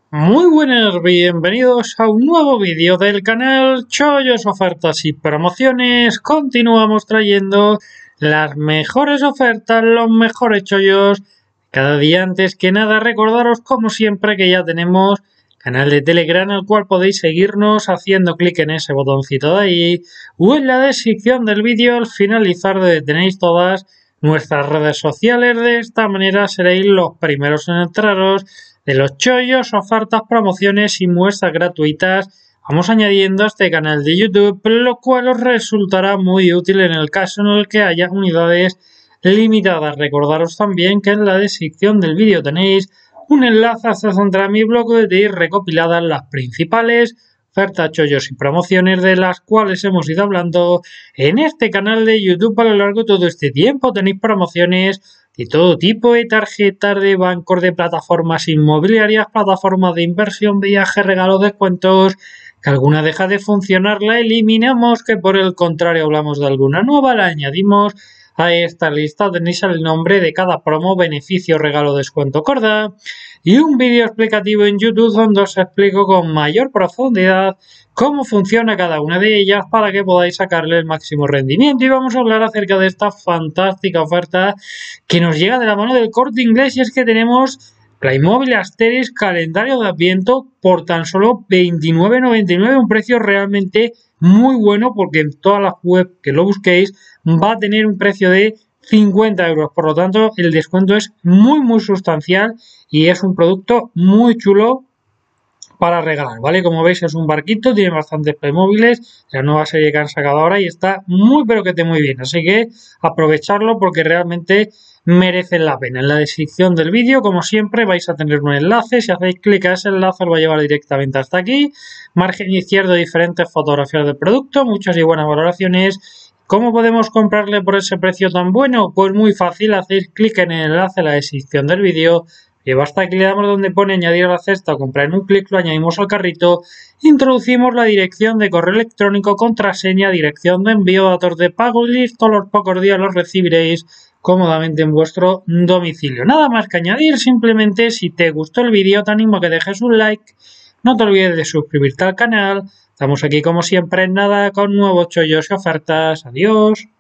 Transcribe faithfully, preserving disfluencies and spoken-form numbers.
Muy buenas, bienvenidos a un nuevo vídeo del canal Chollos, Ofertas y Promociones. Continuamos trayendo las mejores ofertas, los mejores chollos cada día. Antes que nada, recordaros como siempre que ya tenemos canal de Telegram, al cual podéis seguirnos haciendo clic en ese botoncito de ahí o en la descripción del vídeo al finalizar, donde tenéis todas nuestras redes sociales. De esta manera seréis los primeros en enteraros de los chollos, ofertas, promociones y muestras gratuitas vamos añadiendo a este canal de YouTube, lo cual os resultará muy útil en el caso en el que haya unidades limitadas. Recordaros también que en la descripción del vídeo tenéis un enlace hacia donde mi blog, donde tenéis recopiladas las principales ofertas, chollos y promociones de las cuales hemos ido hablando en este canal de YouTube a lo largo de todo este tiempo. Tenéis promociones de todo tipo, de tarjetas de bancos, de plataformas inmobiliarias, plataformas de inversión, viajes, regalos, descuentos. Que alguna deja de funcionar, la eliminamos, que por el contrario hablamos de alguna nueva, la añadimos a esta lista. Tenéis el nombre de cada promo, beneficio, regalo, descuento, corda, y un vídeo explicativo en YouTube donde os explico con mayor profundidad cómo funciona cada una de ellas para que podáis sacarle el máximo rendimiento. Y vamos a hablar acerca de esta fantástica oferta que nos llega de la mano del Corte Inglés, y es que tenemos Playmobil Asterix Calendario de Adviento por tan solo veintinueve noventa y nueve, un precio realmente muy bueno, porque en todas las webs que lo busquéis va a tener un precio de cincuenta euros, por lo tanto el descuento es muy muy sustancial y es un producto muy chulo para regalar, ¿vale? Como veis es un barquito, tiene bastantes Playmobiles, la nueva serie que han sacado ahora, y está muy pero que te muy bien, así que aprovecharlo porque realmente merecen la pena. En la descripción del vídeo, como siempre, vais a tener un enlace. Si hacéis clic a ese enlace os va a llevar directamente hasta aquí. Margen izquierdo, diferentes fotografías del producto, muchas y buenas valoraciones. ¿Cómo podemos comprarle por ese precio tan bueno? Pues muy fácil, hacéis clic en el enlace en la descripción del vídeo y basta que le damos donde pone añadir a la cesta o comprar en un clic, lo añadimos al carrito, introducimos la dirección de correo electrónico, contraseña, dirección de envío, datos de pago y listo, a los pocos días los recibiréis cómodamente en vuestro domicilio. Nada más que añadir, simplemente si te gustó el vídeo te animo a que dejes un like, no te olvides de suscribirte al canal. Estamos aquí como siempre en nada con nuevos chollos y ofertas. Adiós.